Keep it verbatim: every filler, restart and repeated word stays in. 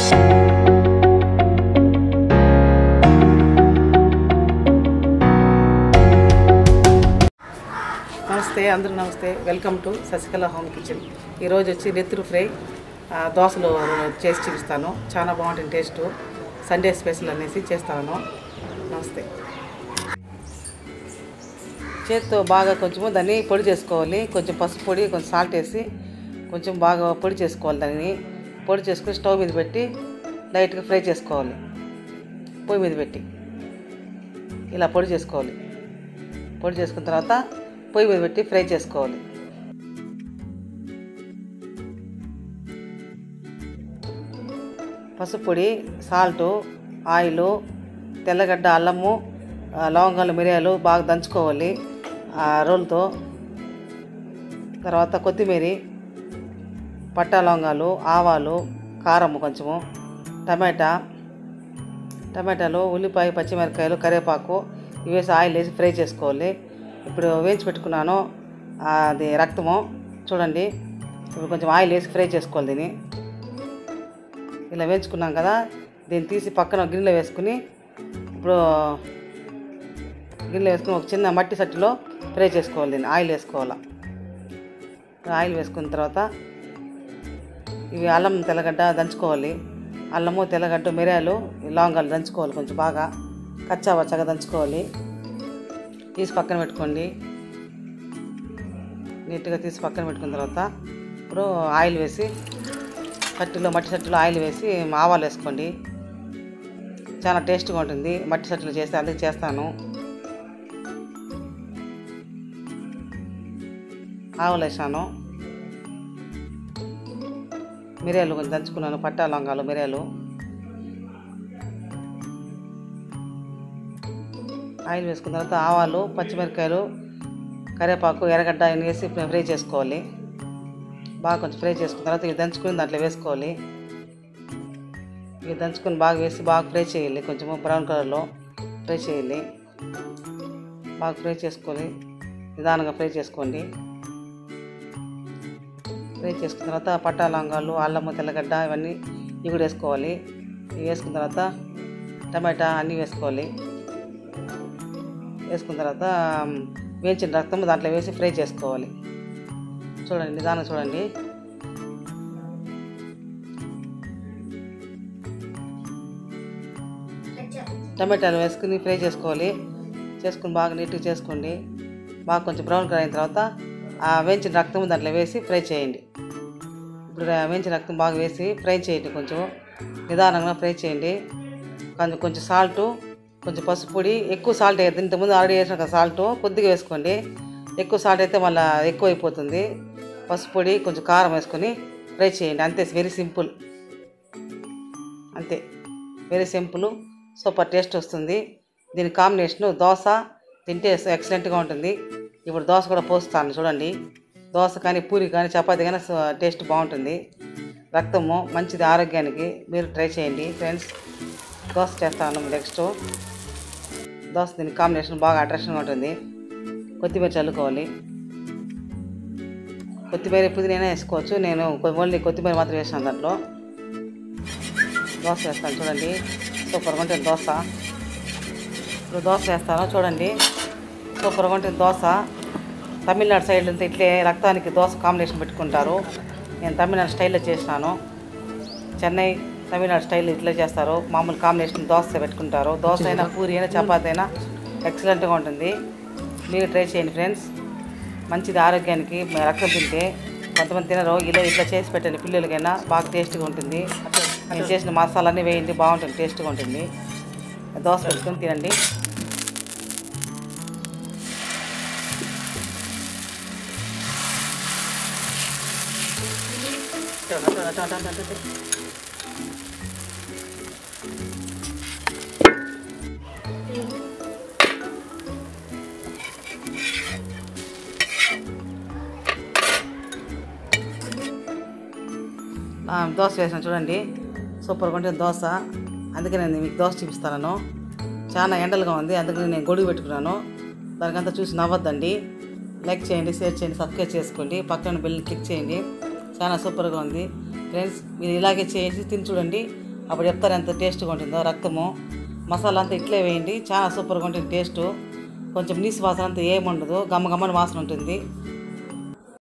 నమస్తే అందరూ నమస్తే welcome to Sasikala home kitchen. ఈరోజు వచ్చి నెత్తురు ఫ్రై దోశలు చేసి చూపిస్తాను. చాలా బాగుంటుంది టేస్ట్. సండే స్పెషల్ అనేసి చేస్తాను. నమస్తే. చేత్తో బాగా కొంచెము దాన్ని పొడి చేసుకోవాలి. కొంచెం పసుపు పొడి కొంచెం సాల్ట్ వేసి కొంచెం బాగా పొడి చేసుకోవాలి. దాన్ని పొడి చేసుకొని స్టవ్ మీద పెట్టి లైట్గా ఫ్రై చేసుకోవాలి. పొయ్యి మీద పెట్టి ఇలా పొడి చేసుకోవాలి. పొడి చేసుకున్న తర్వాత పొయ్యి మీద పెట్టి ఫ్రై చేసుకోవాలి. పసుపు పొడి, సాల్టు, ఆయిలు, తెల్లగడ్డ, అల్లము, లవంగాలు, మిరియాలు బాగా దంచుకోవాలి రోలుతో. తర్వాత కొత్తిమీర, పట్టా లవంగాలు, ఆవాలు, కారం కొంచెము, టమాటా టమాటాలు, ఉల్లిపాయ, పచ్చిమిరపకాయలు, కరివేపాకు ఇవి వేసి ఆయిల్ వేసి ఫ్రై చేసుకోవాలి. ఇప్పుడు వేయించి పెట్టుకున్నాను అది రక్తము చూడండి. ఇప్పుడు కొంచెం ఆయిల్ వేసి ఫ్రై చేసుకోవాలి. దీన్ని ఇలా వేయించుకున్నాం కదా, దీన్ని తీసి పక్కన గిన్నెలో వేసుకుని ఇప్పుడు గిన్నెలో వేసుకుని ఒక చిన్న మట్టి సట్టిలో ఫ్రై చేసుకోవాలి. దీన్ని ఆయిల్ వేసుకోవాలి. ఆయిల్ వేసుకున్న తర్వాత ఇవి అల్లం, తెల్లగడ్డ దంచుకోవాలి. అల్లము, తెల్లగడ్డ, మిరియాలు, లవంగాలు దంచుకోవాలి. కొంచెం బాగా కచ్చా వచ్చాగా దంచుకోవాలి. తీసి పక్కన పెట్టుకోండి. నీట్గా తీసి పక్కన పెట్టుకున్న తర్వాత ఇప్పుడు ఆయిల్ వేసి సట్టిలో మట్టి సట్టిలో ఆయిల్ వేసి ఆవాలు వేసుకోండి. చాలా టేస్ట్గా ఉంటుంది మట్టి సట్టిలో చేస్తే, అందుకు చేస్తాను. ఆవాలు వేసాను. మిరియాలు కొంచెం దంచుకున్నాను. పట్టా లవంగాలు, మిరియాలు. ఆయిల్ వేసుకున్న తర్వాత ఆవాలు, పచ్చిమిరపకాయలు, కరివేపాకు, ఎర్రగడ్డ ఇవన్నీ వేసి ఫ్రై చేసుకోవాలి. బాగా కొంచెం ఫ్రై చేసుకున్న తర్వాత ఇవి దంచుకుని దాంట్లో వేసుకోవాలి. ఇవి దంచుకొని బాగా వేసి బాగా ఫ్రై చేయాలి. కొంచెము బ్రౌన్ కలర్లో ఫ్రై చేయాలి. బాగా ఫ్రై చేసుకొని నిదానంగా ఫ్రై చేసుకోండి. ఫ్రై చేసుకున్న తర్వాత పట్టా లవంగాలు, అల్లము, తెల్లగడ్డ ఇవన్నీ ఇవి కూడా వేసుకోవాలి. ఇవి వేసుకున్న తర్వాత టమాటా అన్నీ వేసుకోవాలి. వేసుకున్న తర్వాత వేయించిన రక్తం దాంట్లో వేసి ఫ్రై చేసుకోవాలి. చూడండి, నిదానం చూడండి. టమాటాలు వేసుకుని ఫ్రై చేసుకోవాలి. చేసుకుని బాగా నీట్గా చేసుకోండి. బాగా కొంచెం బ్రౌన్ కలర్ అయిన తర్వాత ఆ వేయించిన రక్తం దాంట్లో వేసి ఫ్రై చేయండి. ఇప్పుడు వేయించిన రక్తం బాగా వేసి ఫ్రై చేయండి. కొంచెం నిదానంగా ఫ్రై చేయండి. కొంచెం కొంచెం సాల్టు, కొంచెం పసుపు పొడి. ఎక్కువ సాల్ట్ వేయద్దు. ఇంతకుముందు ఆల్రెడీ వేసిన కదా సాల్ట్, కొద్దిగా వేసుకోండి. ఎక్కువ సాల్ట్ అయితే మళ్ళీ ఎక్కువ అయిపోతుంది. పసుపు పొడి, కొంచెం కారం వేసుకొని ఫ్రై చేయండి. అంతే, వెరీ సింపుల్. అంతే, వెరీ సింపుల్. సూపర్ టేస్ట్ వస్తుంది. దీని కాంబినేషను దోశ తింటే ఎక్సలెంట్గా ఉంటుంది. ఇప్పుడు దోశ కూడా పోస్తాను చూడండి. దోశ కానీ, పూరి కానీ, చపాతీ కానీ టేస్ట్ బాగుంటుంది. రక్తము మంచిది ఆరోగ్యానికి. మీరు ట్రై చేయండి ఫ్రెండ్స్. దోశ చేస్తాను నెక్స్ట్. దోశ దీని కాంబినేషన్ బాగా అట్రాక్షన్గా ఉంటుంది. కొత్తిమీర చల్లుకోవాలి. కొత్తిమీర, పుదీనా వేసుకోవచ్చు. నేను ఓన్లీ కొత్తిమీర మాత్రం వేసాను దాంట్లో. దోశ వేస్తాను చూడండి. సూపర్గా ఉంటుంది దోశ. ఇప్పుడు దోశ వేస్తాను చూడండి. సూపర్గా ఉంటుంది దోశ. తమిళనాడు సైడ్ అంతా ఇట్లే రక్తానికి దోశ కాంబినేషన్ పెట్టుకుంటారు. నేను తమిళనాడు స్టైల్లో చేసినాను. చెన్నై, తమిళనాడు స్టైల్ ఇట్లా చేస్తారు. మామూలు కాంబినేషన్ దోశ పెట్టుకుంటారు. దోశ అయినా, పూరి అయినా, చపాతీ అయినా ఎక్సలెంట్గా ఉంటుంది. మీరు ట్రై చేయండి ఫ్రెండ్స్. మంచిది ఆరోగ్యానికి. రక్తం తింటే కొంతమంది తినరు. ఇలా ఇట్లా చేసి పెట్టండి పిల్లలకైనా, బాగా టేస్ట్గా ఉంటుంది. నేను చేసిన మసాలాన్ని వేయండి, బాగుంటుంది, టేస్ట్గా ఉంటుంది. దోశ పెట్టుకొని తినండి. దోశ వేసిన చూడండి. సూపర్గా ఉంటుంది దోశ. అందుకే నేను మీకు దోశ చూపిస్తాను. చాలా ఎండలుగా ఉంది, అందుకని నేను గొడుగు పెట్టుకున్నాను. దానికంతా చూసి నవ్వద్దండి. లైక్ చేయండి, షేర్ చేయండి, సబ్స్క్రైబ్ చేసుకోండి, పక్కన బెల్ క్లిక్ చేయండి. చాలా సూపర్గా ఉంది ఫ్రెండ్స్. మీరు ఇలాగే చేసి తిని చూడండి. అప్పుడు చెప్తారు ఎంత టేస్ట్గా ఉంటుందో. రక్తము మసాలా అంతా ఇట్లే వేయండి, చాలా సూపర్గా ఉంటుంది టేస్టు. కొంచెం నీసు వాసన అంతా ఏముండదు, గమ్మ గమ్మని వాసన ఉంటుంది.